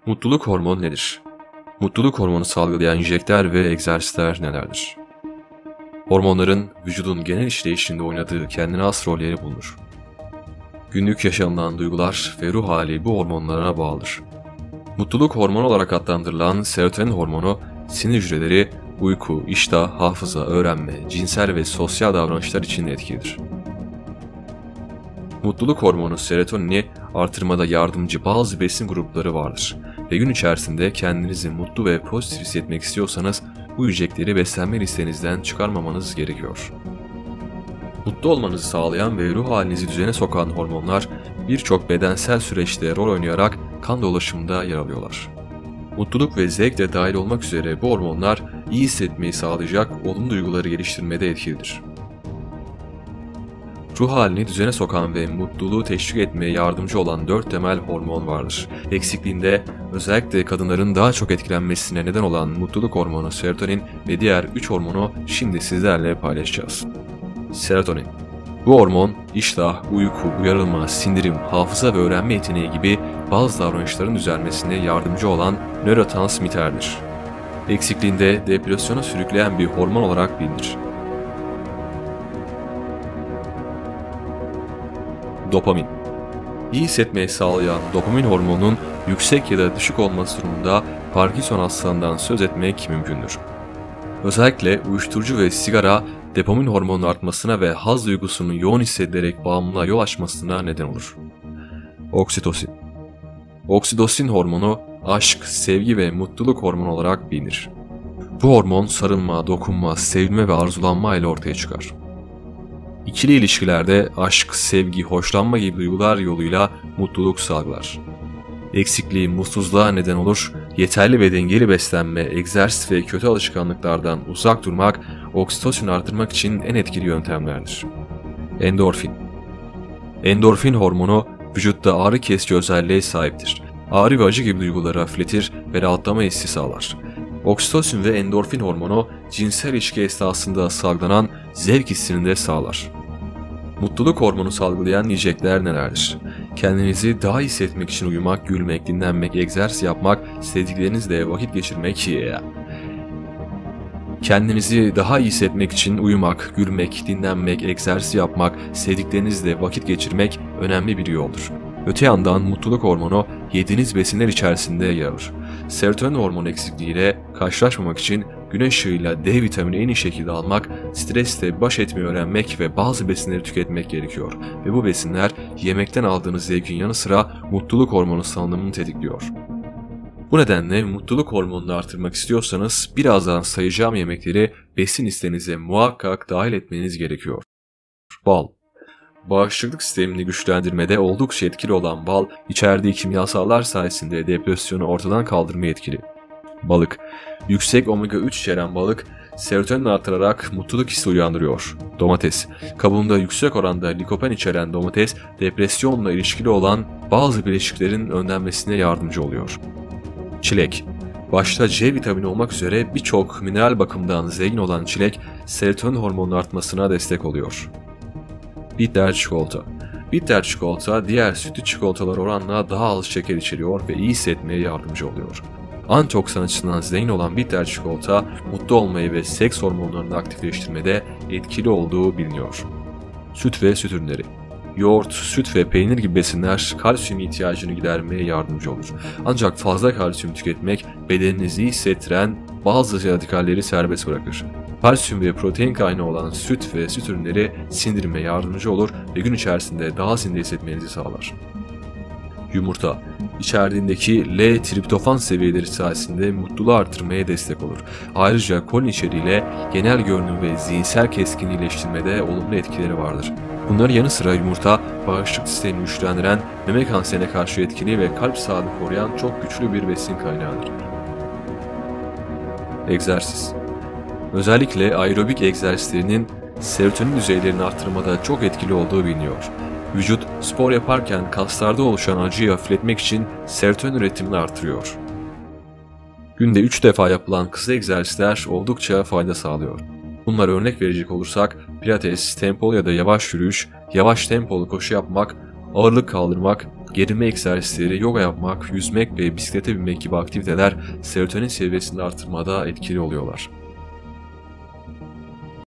Mutluluk hormonu nedir? Mutluluk hormonu salgılayan yiyecekler ve egzersizler nelerdir? Hormonların vücudun genel işleyişinde oynadığı kendine has rolleri bulunur. Günlük yaşanılan duygular ve ruh hali bu hormonlara bağlıdır. Mutluluk hormonu olarak adlandırılan serotonin hormonu, sinir hücreleri, uyku, iştah, hafıza, öğrenme, cinsel ve sosyal davranışlar için etkilidir. Mutluluk hormonu serotonini artırmada yardımcı bazı besin grupları vardır ve gün içerisinde kendinizi mutlu ve pozitif hissetmek istiyorsanız bu yiyecekleri beslenme listenizden çıkarmamanız gerekiyor. Mutlu olmanızı sağlayan ve ruh halinizi düzene sokan hormonlar birçok bedensel süreçte rol oynayarak kan dolaşımında yer alıyorlar. Mutluluk ve zevk de dahil olmak üzere bu hormonlar iyi hissetmeyi sağlayacak olumlu duyguları geliştirmede etkilidir. Ruh halini düzene sokan ve mutluluğu teşvik etmeye yardımcı olan 4 temel hormon vardır. Eksikliğinde özellikle kadınların daha çok etkilenmesine neden olan mutluluk hormonu serotonin ve diğer 3 hormonu şimdi sizlerle paylaşacağız. Serotonin. Bu hormon iştah, uyku, uyarılma, sindirim, hafıza ve öğrenme yeteneği gibi bazı davranışların düzelmesine yardımcı olan nörotransmitterdir. Eksikliğinde depresyona sürükleyen bir hormon olarak bilinir. Dopamin. İyi hissetmeyi sağlayan dopamin hormonunun yüksek ya da düşük olması durumunda Parkinson hastalığından söz etmek mümkündür. Özellikle uyuşturucu ve sigara dopamin hormonunun artmasına ve haz duygusunun yoğun hissedilerek bağımlılığa yol açmasına neden olur. Oksitosin. Oksitosin hormonu aşk, sevgi ve mutluluk hormonu olarak bilinir. Bu hormon sarılma, dokunma, sevilme ve arzulanma ile ortaya çıkar. İkili ilişkilerde aşk, sevgi, hoşlanma gibi duygular yoluyla mutluluk salgılar. Eksikliği mutsuzluğa neden olur, yeterli ve dengeli beslenme, egzersiz ve kötü alışkanlıklardan uzak durmak, oksitosini artırmak için en etkili yöntemlerdir. Endorfin. Endorfin hormonu vücutta ağrı kesici özelliğe sahiptir. Ağrı ve acı gibi duyguları hafifletir ve rahatlama hissi sağlar. Oksitosin ve endorfin hormonu cinsel ilişki esnasında salgılanan zevk hissini de sağlar. Mutluluk hormonu salgılayan yiyecekler nelerdir? Kendinizi daha iyi hissetmek için uyumak, gülmek, dinlenmek, egzersiz yapmak, sevdiklerinizle vakit geçirmek. Kendinizi daha iyi hissetmek için uyumak, gülmek, dinlenmek, egzersiz yapmak, sevdiklerinizle vakit geçirmek önemli bir yoldur. Öte yandan mutluluk hormonu yediğiniz besinler içerisinde yer alır. Serotonin hormonu eksikliğiyle karşılaşmamak için güneş ışığıyla D vitamini en iyi şekilde almak, stresle baş etmeyi öğrenmek ve bazı besinleri tüketmek gerekiyor. Ve bu besinler yemekten aldığınız zevkin yanı sıra mutluluk hormonu salınımını tetikliyor. Bu nedenle mutluluk hormonunu artırmak istiyorsanız birazdan sayacağım yemekleri besin listenize muhakkak dahil etmeniz gerekiyor. Bal. Bağışıklık sistemini güçlendirmede oldukça etkili olan bal, içerdiği kimyasallar sayesinde depresyonu ortadan kaldırmaya etkili. Balık. Yüksek omega-3 içeren balık, serotonin artırarak mutluluk hissi uyandırıyor. Domates. Kabuğunda yüksek oranda likopen içeren domates, depresyonla ilişkili olan bazı bileşiklerin önlenmesine yardımcı oluyor. Çilek. Başta C vitamini olmak üzere birçok mineral bakımından zengin olan çilek, serotonin hormonunun artmasına destek oluyor. Bitter çikolata. Bitter çikolata diğer sütlü çikolatalar oranla daha az şeker içeriyor ve iyi hissetmeye yardımcı oluyor. Antioksidan açısından zengin olan bitter çikolata mutlu olmayı ve seks hormonlarını aktifleştirmede etkili olduğu biliniyor. Süt ve süt ürünleri. Yoğurt, süt ve peynir gibi besinler kalsiyum ihtiyacını gidermeye yardımcı olur. Ancak fazla kalsiyum tüketmek bedeninizi iyi hissettiren bazı radikalleri serbest bırakır. Kalsiyum ve protein kaynağı olan süt ve süt ürünleri sindirime yardımcı olur ve gün içerisinde daha zinde hissetmenizi sağlar. Yumurta. İçerdiğindeki L-triptofan seviyeleri sayesinde mutluluğu artırmaya destek olur. Ayrıca kolin içeriğiyle genel görünüm ve zihinsel keskinliği iyileştirmede olumlu etkileri vardır. Bunların yanı sıra yumurta, bağışıklık sistemini güçlendiren, meme kanserine karşı etkili ve kalp sağlığını koruyan çok güçlü bir besin kaynağıdır. Egzersiz. Özellikle aerobik egzersizlerinin serotonin düzeylerini artırmada çok etkili olduğu biliniyor. Vücut spor yaparken kaslarda oluşan acıyı hafifletmek için serotonin üretimini artırıyor. Günde 3 defa yapılan kısa egzersizler oldukça fayda sağlıyor. Bunlara örnek verecek olursak pilates, tempolu ya da yavaş yürüyüş, yavaş tempolu koşu yapmak, ağırlık kaldırmak, Gerilme egzersizleri, yoga yapmak, yüzmek ve bisiklete binmek gibi aktiviteler serotonin seviyesini artırmada etkili oluyorlar.